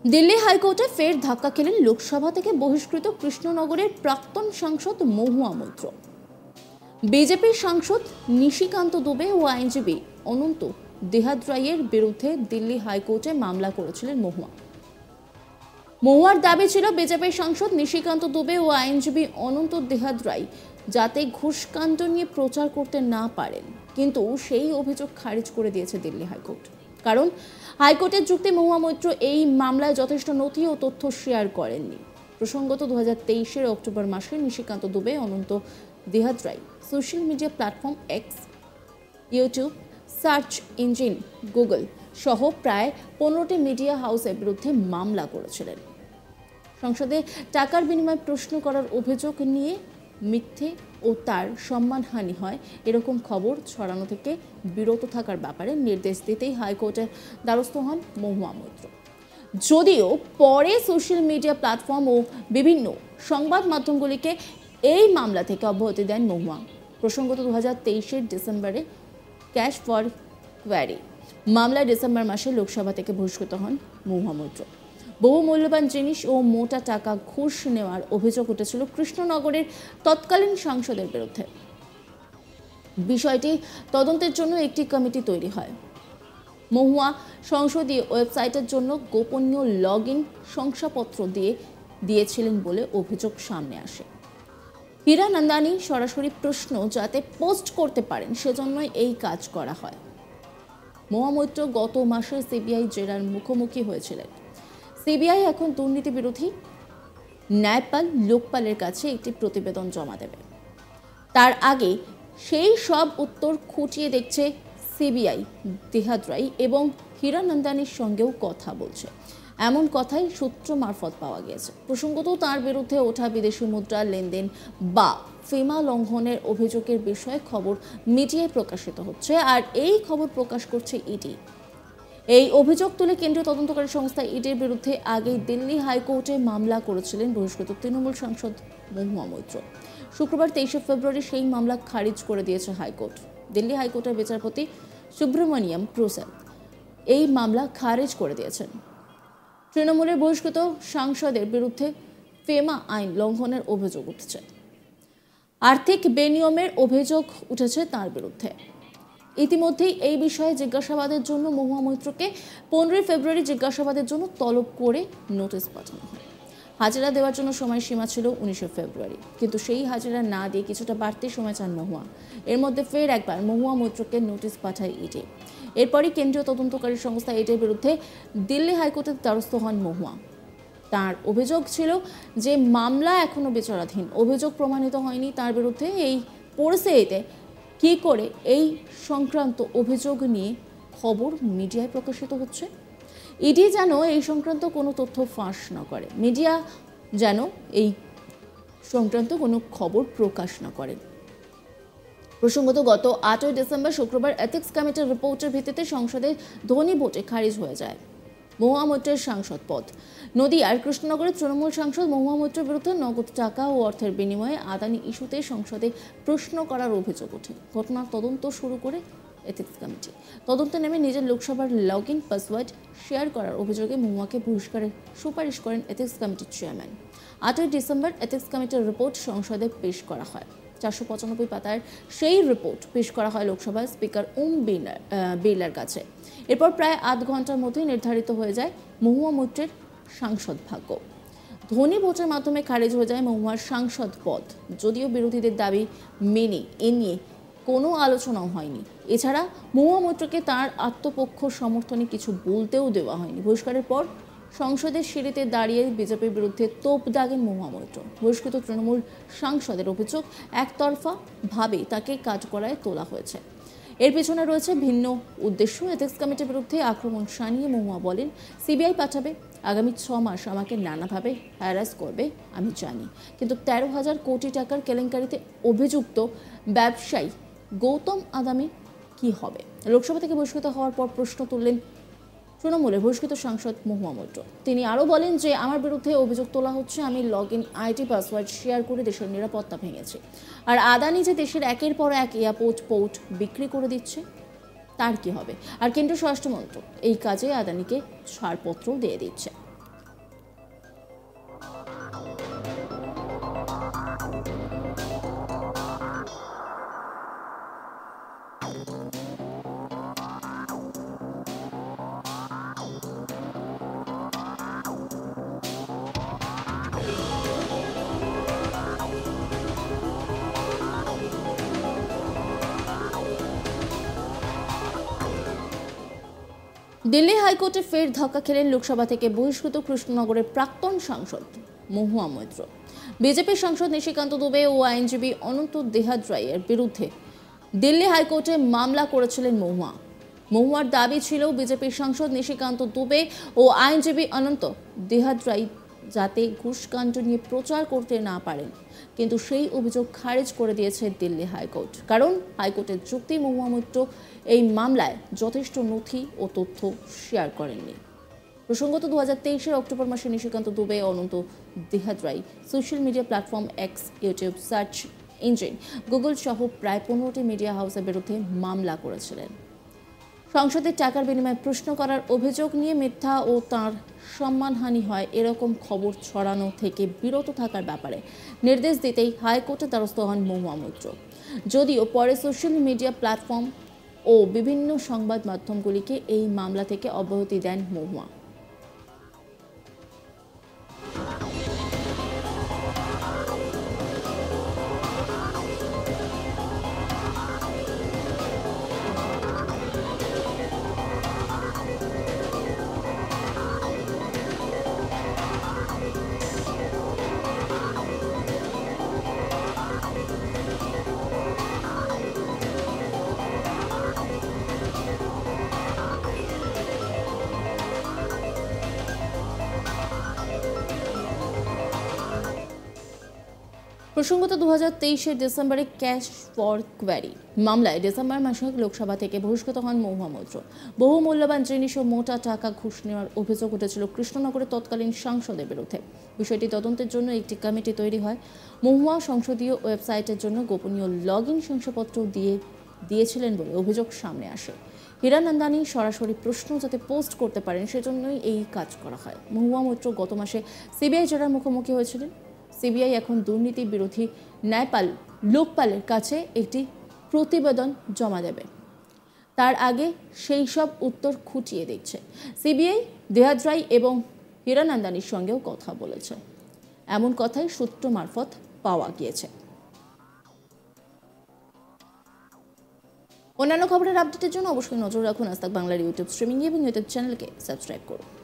দিল্লি হাইকোর্টে ফের ধাক্কা খেলেন লোকসভা থেকে বহিষ্কৃত কৃষ্ণনগরের প্রাক্তন সাংসদ মহুয়া মৈত্র। বিজেপির সাংসদ নিশিকান্ত দুবে ও আইনজীবী অনন্ত দেহাদ্রাইয়ের বিরুদ্ধে দিল্লি হাইকোর্টে মামলা করেছিলেন মহুয়ার দাবি ছিল বিজেপির সাংসদ নিশিকান্ত দুবে ও আইনজীবী অনন্ত দেহাদ্রাই যাতে ঘুষকাণ্ড নিয়ে প্রচার করতে না পারেন, কিন্তু সেই অভিযোগ খারিজ করে দিয়েছে দিল্লি হাইকোর্ট। কারণ হাইকোর্টের যুক্তি, মহুয়া মৈত্র এই মামলায় যথেষ্ট নথি ও তথ্য শেয়ার করেননি। প্রসঙ্গত 2023 অক্টোবর মাসে Nishikant Dubey, Anant Dehadrai social media platform X, YouTube, search engine Google সহ প্রায় 15টি মিডিয়া হাউসের বিরুদ্ধে মামলা করেছিলেন। সংসদে টাকার বিনিময়ে প্রশ্ন করার অভিযোগ নিয়ে মিথ্যে ও তার সম্মানহানি হয় এরকম খবর ছড়ানো থেকে বিরত থাকার ব্যাপারে নির্দেশ দিতেই হাইকোর্টের দ্বারস্থ হন মহুয়া মৈত্র। যদিও পরে সোশ্যাল মিডিয়া প্ল্যাটফর্ম ও বিভিন্ন সংবাদ মাধ্যমগুলিকে এই মামলা থেকে অব্যাহতি দেন মহুয়া। প্রসঙ্গত 2023 ডিসেম্বরে ক্যাশ ফর কোয়ারি মামলায় ডিসেম্বর মাসে লোকসভা থেকে বহিষ্কৃত হন মহুয়া মৈত্র। বহু মূল্যবান জিনিস ও মোটা টাকা ঘুষ নেওয়ার অভিযোগ উঠেছিল কৃষ্ণনগরের তৎকালীন সাংসদের বিরুদ্ধে। বিষয়টি তদন্তের জন্য একটি কমিটি তৈরি হয়। মহুয়া সংসদীয় ওয়েবসাইটের জন্য গোপনীয় লগইন শংসাপত্র দিয়েছিলেন বলে অভিযোগ সামনে আসে। হীরা নন্দানী সরাসরি প্রশ্ন যাতে পোস্ট করতে পারেন সেজন্যই এই কাজ করা হয়। মহুয়া মৈত্র গত মাসে সিবিআই জেরার মুখোমুখি হয়েছিলেন। সিবিআই এখন দুর্নীতি বিরোধী ন্যায়পাল লোকপালের কাছে একটি প্রতিবেদন জমা দেবে। তার আগে সেই সব উত্তর খুঁটিয়ে দেখছে সিবিআই। দেহাদ্রাই এবং হীরা নন্দানীর সঙ্গেও কথা বলছে, এমন কথাই সূত্র মারফত পাওয়া গিয়েছে। প্রসঙ্গত তার বিরুদ্ধে ওঠা বিদেশি মুদ্রা লেনদেন বা ফেমা লঙ্ঘনের অভিযোগের বিষয়ে খবর মিডিয়ায় প্রকাশিত হচ্ছে, আর এই খবর প্রকাশ করছে ইডি। এই অভিযোগ তুলে কেন্দ্রীয় তদন্তকারী সংস্থা ইডির বিরুদ্ধে আগেই দিল্লি হাইকোর্টে মামলা করেছিলেন বহিষ্কৃত তৃণমূল সাংসদ মহুয়া মৈত্র। শুক্রবার 23 ফেব্রুয়ারি সেই মামলা খারিজ করে দিয়েছে হাইকোর্ট। দিল্লি হাইকোর্টের বিচারপতি সুব্রমণিয়াম প্রসাদ এই মামলা খারিজ করে দিয়েছেন। তৃণমূলের বহিষ্কৃত সাংসদের বিরুদ্ধে ফেমা আইন লঙ্ঘনের অভিযোগ উঠেছে। আর্থিক বেনিয়মের অভিযোগ উঠেছে তার বিরুদ্ধে। ইতিমধ্যেই এই বিষয়ে জিজ্ঞাসাবাদের জন্য মহুয়া মৈত্রকে 15 ফেব্রুয়ারি জিজ্ঞাসাবাদের জন্য তলব করে নোটিশ পাঠানো হয়। হাজিরা দেওয়ার জন্য সময়সীমা ছিল 19 ফেব্রুয়ারি, কিন্তু সেই হাজিরা না দিয়ে কিছুটা বাড়তি সময় চান মহুয়া। এর মধ্যে ফের একবার মহুয়া মৈত্রকে নোটিশ পাঠায় ইডি। এরপরই কেন্দ্রীয় তদন্তকারী সংস্থা ইডির বিরুদ্ধে দিল্লি হাইকোর্টের দ্বারস্থ হন মহুয়া। তার অভিযোগ ছিল যে মামলা এখনো বিচারাধীন, অভিযোগ প্রমাণিত হয়নি তার বিরুদ্ধে। এই পরিস্থিতিতে কি করে এই সংক্রান্ত অভিযোগ নিয়ে খবর মিডিয়ায় প্রকাশিত হচ্ছে? ইডি যেন এই সংক্রান্ত কোনো তথ্য ফাঁস না করে, মিডিয়া যেন এই সংক্রান্ত কোনো খবর প্রকাশ না করে। প্রসঙ্গত গত 8 ডিসেম্বর শুক্রবার এথিক্স কমিটির রিপোর্টের ভিত্তিতে সংসদে ধ্বনি ভোটে খারিজ হয়ে যায় মহুয়া মৈত্রের সাংসদ পদ। নদিয়ার কৃষ্ণনগরের তৃণমূল সাংসদ মহুয়া মৈত্রের বিরুদ্ধে নগদ টাকা ও অর্থের বিনিময়ে আদানি ইস্যুতে সংসদে প্রশ্ন করার অভিযোগ ওঠে। ঘটনার তদন্ত শুরু করে এথিক্স কমিটি। তদন্তে নেমে নিজের লোকসভার লগইন পাসওয়ার্ড শেয়ার করার অভিযোগে মহুয়াকে বহিষ্কারের সুপারিশ করেন এথিক্স কমিটির চেয়ারম্যান। 8 ডিসেম্বর এথিক্স কমিটির রিপোর্ট সংসদে পেশ করা হয়। 495 পাতার সেই রিপোর্ট পেশ করা হয় লোকসভার স্পিকার ওম বিড়লার কাছে। এরপর প্রায় আধ ঘন্টার মধ্যেই নির্ধারিত হয়ে যায় মহুয়া মৈত্রের সাংসদ ভাগ্য। ধ্বনি ভোটের মাধ্যমে খারিজ হয়ে যায় মহুয়ার সাংসদ পদ। যদিও বিরোধীদের দাবি মেনে এ নিয়ে কোনো আলোচনাও হয়নি। এছাড়া মহুয়া মৈত্রকে তার আত্মপক্ষ সমর্থনে কিছু বলতেও দেওয়া হয়নি। বহিষ্কারের পর সংসদের সিঁড়িতে দাঁড়িয়ে বিজেপির বিরুদ্ধে তোপ দাগেন মহুয়া মৈত্র। বহিষ্কৃত তৃণমূল সাংসদের অভিযোগ একতরফা ভাবে তাকে কাঠগড়ায় তোলা হয়েছে। এর পেছনে রয়েছে ভিন্ন উদ্দেশ্য। এথিক্স কমিটির বিরুদ্ধে আক্রমণ শানিয়ে মহুয়া বলেন, সিবিআই পাঠাবে, আগামী 6 মাস আমাকে নানাভাবে হ্যারাস করবে আমি জানি, কিন্তু 13,000 কোটি টাকার কেলেঙ্কারিতে অভিযুক্ত ব্যবসায়ী গৌতম আদানি কি হবে? লোকসভা থেকে বহিষ্কৃত হওয়ার পর প্রশ্ন তুললেন তৃণমূলের বহিষ্কৃত সাংসদ মহুয়া মৈত্র। তিনি আরও বলেন যে আমার বিরুদ্ধে অভিযোগ তোলা হচ্ছে আমি লগইন আইডি পাসওয়ার্ড শেয়ার করে দেশের নিরাপত্তা ভেঙেছি, আর আদানি যে দেশের একের পর এক এয়ারপোর্ট পোর্ট বিক্রি করে দিচ্ছে তার কি হবে? আর কেন্দ্রীয় স্বরাষ্ট্রমন্ত্রক এই কাজে আদানিকে ছাড়পত্র দিয়ে দিচ্ছে। দিল্লি হাইকোর্টে ফের ধাক্কা খেলেন লোকসভা থেকে বহিষ্কৃত কৃষ্ণনগরের প্রাক্তন সাংসদ মহুয়া মৈত্র। বিজেপি সাংসদ নিশিকান্ত দুবে ও আইনজীবী অনন্ত দেহাদ্রাইয়ের বিরুদ্ধে দিল্লি হাইকোর্টে মামলা করেছিলেন মহুয়া। মহুয়ার দাবি ছিল বিজেপির সাংসদ নিশিকান্ত দুবে ও আইনজীবী অনন্ত দেহাদ্রাই যাতে ঘুষকাণ্ড নিয়ে প্রচার করতে না পারেন, কিন্তু সেই অভিযোগ খারিজ করে দিয়েছে দিল্লি হাইকোর্ট। কারণ হাইকোর্টের যুক্তি, মহুয়া মৈত্র এই মামলায় যথেষ্ট নথি ও তথ্য শেয়ার করেননি। প্রসঙ্গত 2023 অক্টোবর মাসে Nishikant Dubey Anant Dehadrai social media platform X, YouTube, search engine Google সহ প্রায় 15টি মিডিয়া হাউসের বিরুদ্ধে মামলা করেছিলেন। সংসদের টাকার বিনিময়ে প্রশ্ন করার অভিযোগ নিয়ে মিথ্যা ও তাঁর সম্মানহানি হয় এরকম খবর ছড়ানো থেকে বিরত থাকার ব্যাপারে নির্দেশ দিতেই হাইকোর্টের দ্বারস্থ হন মহুয়া মৈত্র। যদিও পরে সোশ্যাল মিডিয়া প্ল্যাটফর্ম ও বিভিন্ন সংবাদ মাধ্যমগুলিকে এই মামলা থেকে অব্যাহতি দেন মহুয়া। প্রসঙ্গত 2023 ডিসেম্বরে ক্যাশ ফর কোয়ারি মামলায় ডিসেম্বর মাসে লোকসভা থেকে বহিষ্কৃত হন মহুয়া মৈত্র। বহু মূল্যবান জিনিস ও মোটা টাকা ঘুষ নেওয়ার অভিযোগ উঠেছিল কৃষ্ণনগরের তৎকালীন সাংসদের বিরুদ্ধে। বিষয়টি তদন্তের জন্য একটি কমিটি তৈরি হয়। মহুয়া সংসদীয় ওয়েবসাইটের জন্য গোপনীয় লগইন শংসাপত্র দিয়েছিলেন বলে অভিযোগ সামনে আসে। হীরানন্দানী সরাসরি প্রশ্ন যাতে পোস্ট করতে পারেন সেজন্যই এই কাজ করা হয়। মহুয়া মৈত্র গত মাসে সিবিআই জেরার মুখোমুখি হয়েছিলেন। সিবিআই এখন দুর্নীতি বিরোধী ন্যায়পাল লোকপালের কাছে একটি প্রতিবেদন জমা দেবে। তার আগে সেই সব উত্তর খুঁটিয়ে দেখছে। সিবিআই দেহাদ্রাই এবং হীরানন্দানীর সঙ্গেও কথা বলেছে, এমন কথাই সূত্র মারফত পাওয়া গিয়েছে। অন্যান্য খবরের আপডেটের জন্য অবশ্যই নজর রাখুন আজ তাক বাংলার ইউটিউব স্ট্রিমিং এবং ইউটিউব চ্যানেলকে সাবস্ক্রাইব করুন।